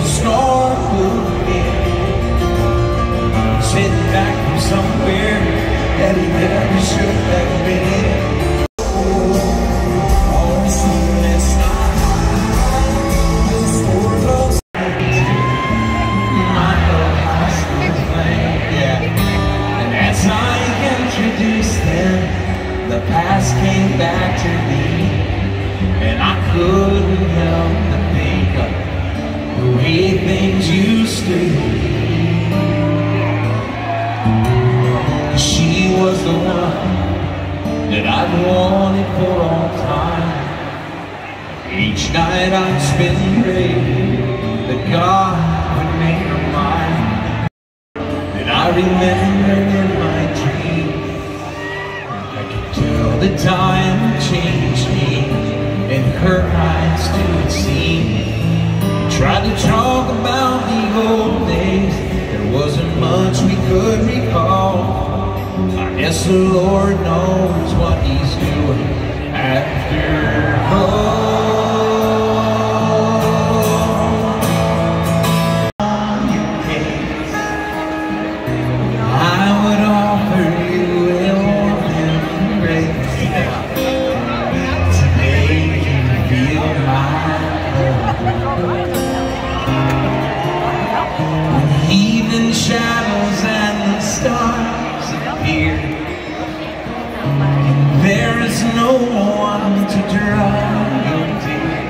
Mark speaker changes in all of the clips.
Speaker 1: the storm moved in. He's heading back from somewhere that he never should have been. The past came back to me, and I couldn't help but think of the way things used to be. She was the one that I'd wanted for all time. Each night I'd spend praying that God would make her mine. And I remember in my dream the time changed me, in her eyes to see. Tried to talk about the old days, there wasn't much we could recall. I guess the Lord knows what He's doing after all. I would offer you a warm embrace to make you feel my love. When evening shadows and the stars appear, there is no one to dry your tears.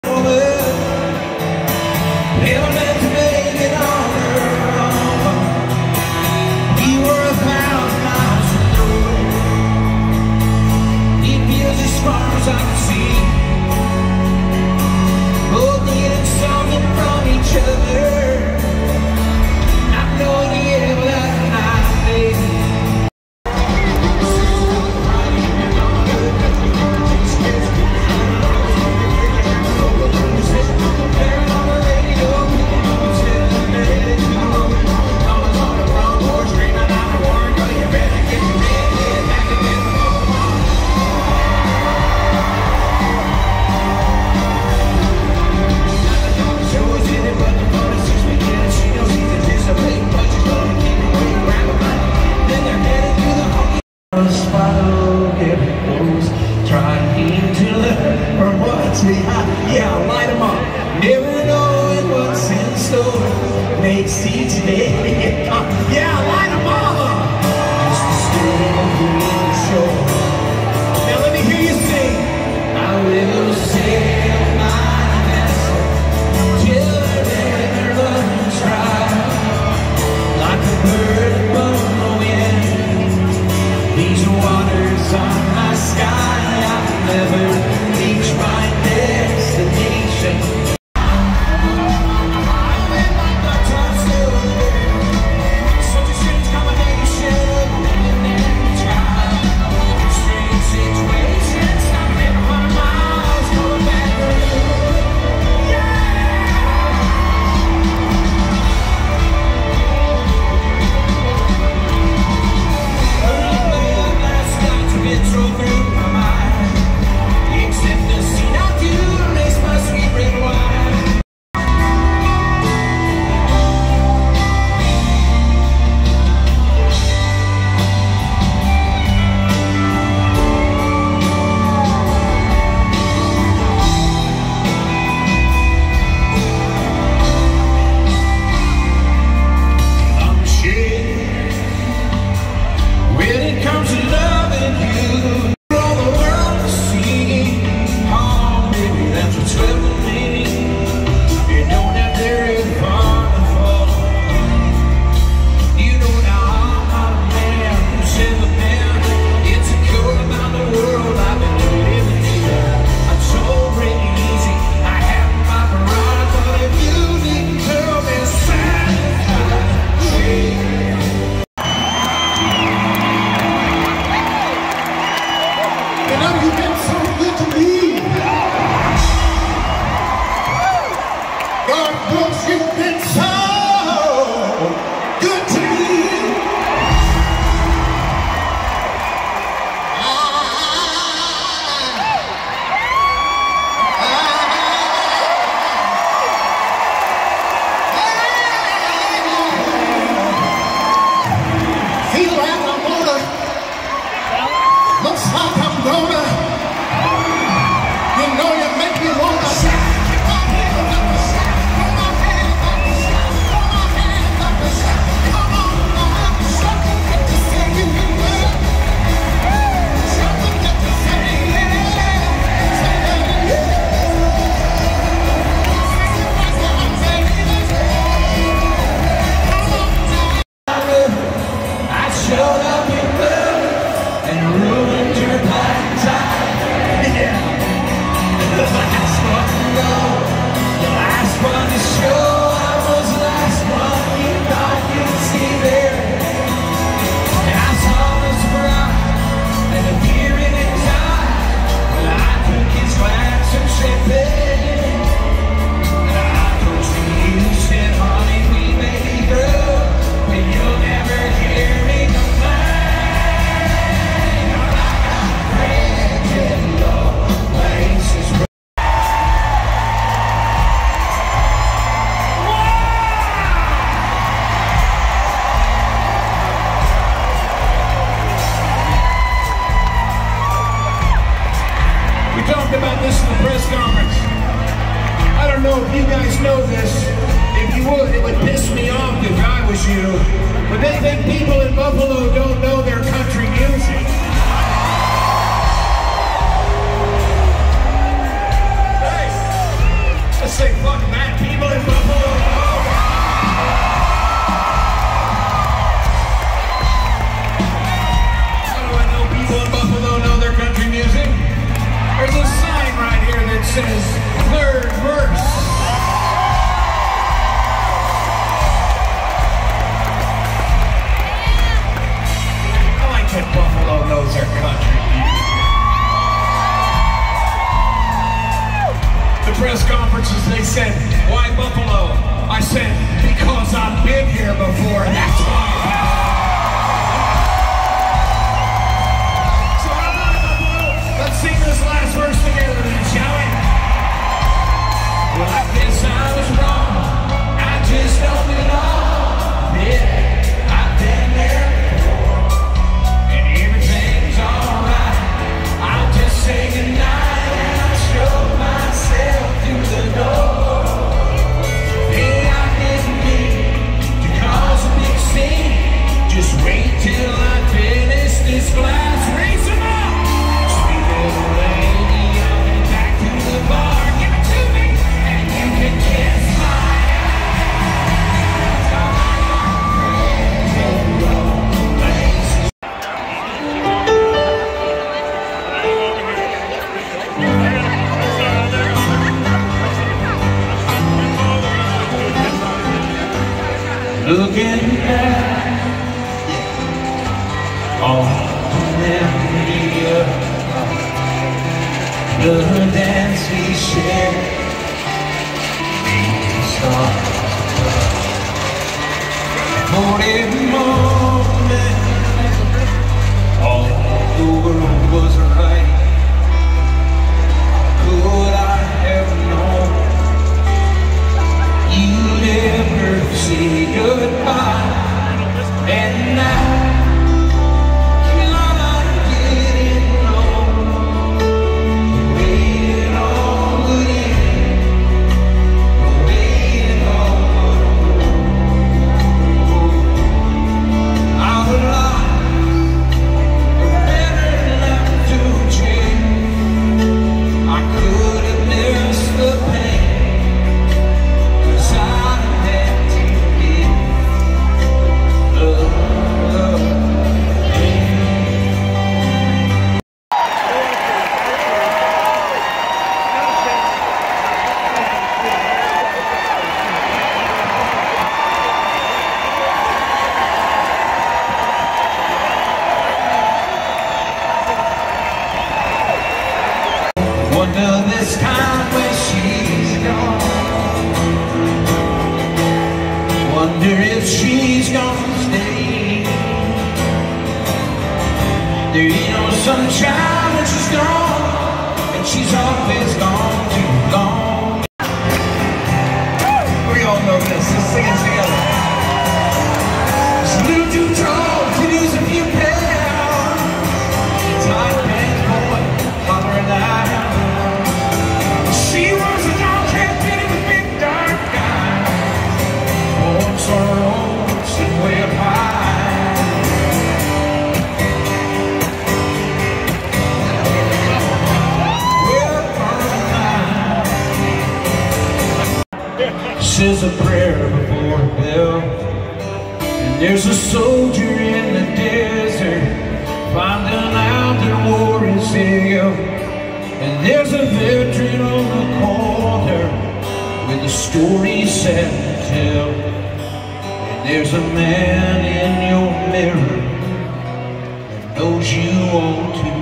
Speaker 1: Never meant to make it on her own. We were 1,000 miles from nowhere. It feels as far as I can see, both needing something from each other. Not knowing the air without an eye, baby. Yeah, light them up. Never knowing what's in store makes each day. Yeah, light them up. Just to stay on the shore. Now let me hear you sing. I will sail my vessel till the river runs dry, like a bird above the wind. These waters are my sky. I'll never reach my destination. you, but they think people in Buffalo don't know their country music. Hey, let's say fuck that. People in Buffalo know. How do I know people in Buffalo know their country music? There's a sign right here that says third verse. Buffalo knows their country. The press conferences, they said, why Buffalo? I said, because I've been here before, that's why. So I'm not Buffalo. Let's sing this last verse together then, shall we? Well, I guess I was wrong. I just don't belong. Yeah, I've been there. Say goodnight and I showed myself through the door. Hey, I didn't mean to cause a big scene. Just wait till I finish this glass. Raise them up! Sweet little lady, I'll be back to the bar. Give it to me and you can kiss my looking back on the memory of the dance we shared. For every moment, all the world was right. Could I have known you'd ever say goodbye? And now I'm getting low, waiting on the end, waiting on our lives are better left to change. I could have missed the pain, 'cause I had to give love. Wonder this time where she's gone. Wonder if she's gonna stay. There ain't no sunshine when she's gone, and she's always gone too long. We all know this. Let's sing it together. She flew too tall to lose a few pounds. Tight pants boy, hollering out. She was a dog-cat kitty with big dark eyes. Once on her own, sitting way up high. Way up high. Says a prayer before hell. And there's a soldier in the desert, finding out that war is hell. And there's a veteran on the corner with a story sad to tell. And there's a man in your mirror that knows you want to.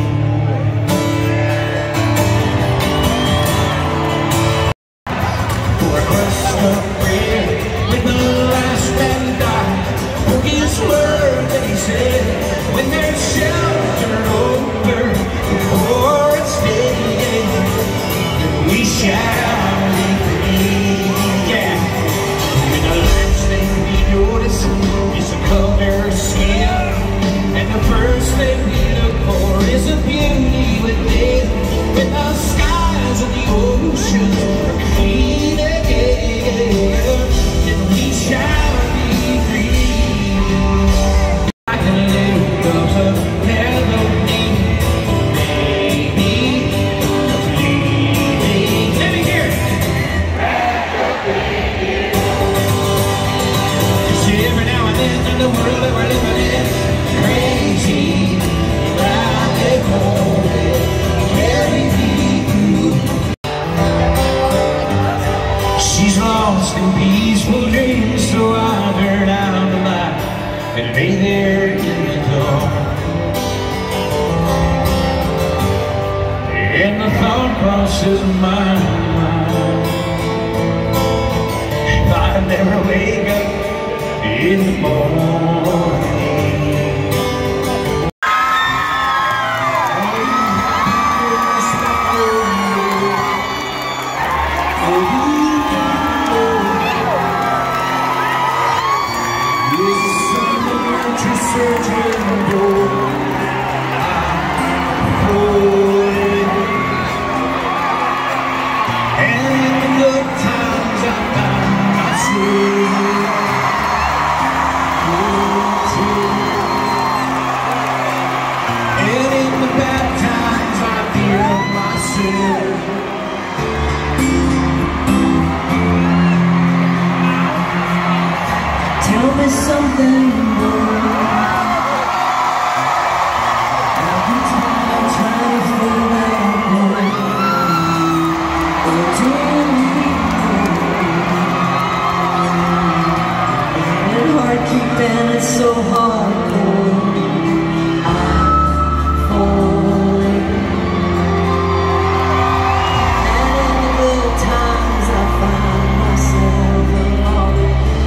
Speaker 1: For a crust of bread with the last man died, for his word that he said when there's shelter over before it's dead, we shall be free. Yeah. When the last thing we notice is the color of skin, and the first thing we look for is a beauty within. When the skies and the oceans are clean again, then we shall be free. crosses my mind. If I never wake up in the morning,
Speaker 2: something more. Every time I try to feel that way, and hard keeping it so hardcore. I'm falling, and in the good times I find myself alone.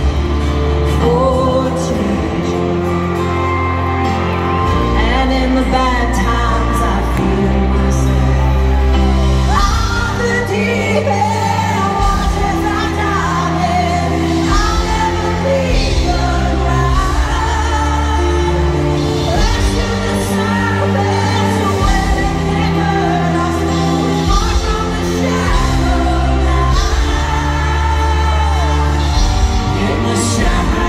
Speaker 2: And in the bad times I feel myself on the deep end. Watch as I dive in. I'll never leave the ground. Rush to the surface where they can't hurt us. Far from the shallow now. In the shallow.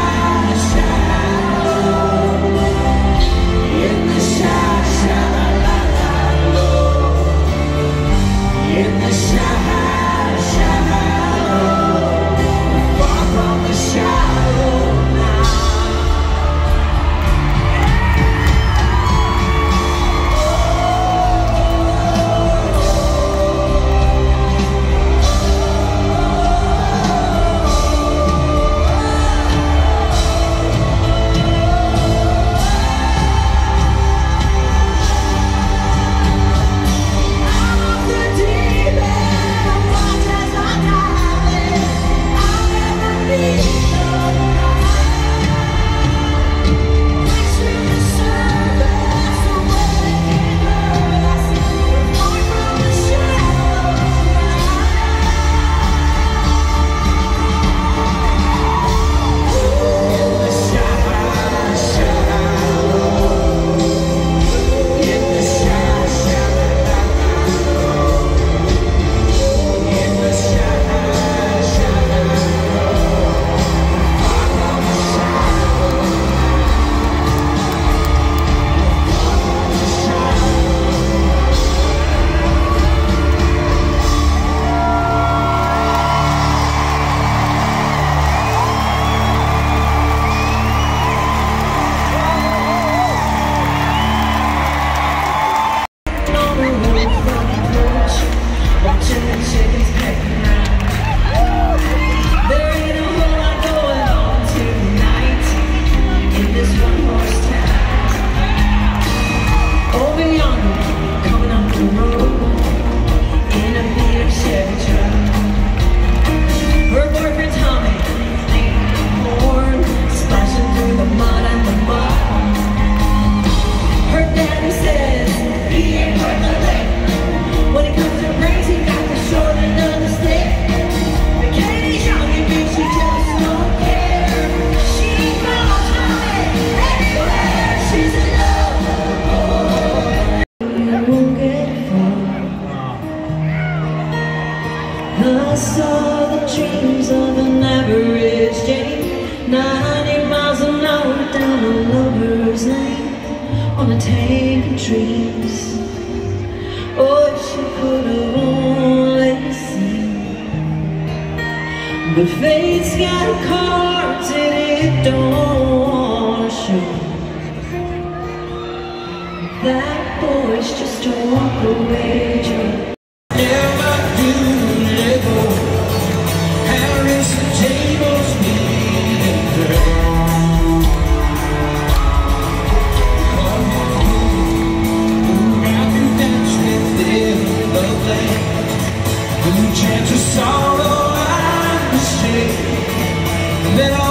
Speaker 2: I saw the dreams of an average Jane, 90 miles an hour down a lover's lane, on a tank of dreams. Oh, if she could have only seen, but fate's got cards and it don't show. That boy's just a walk away joke.
Speaker 1: Let all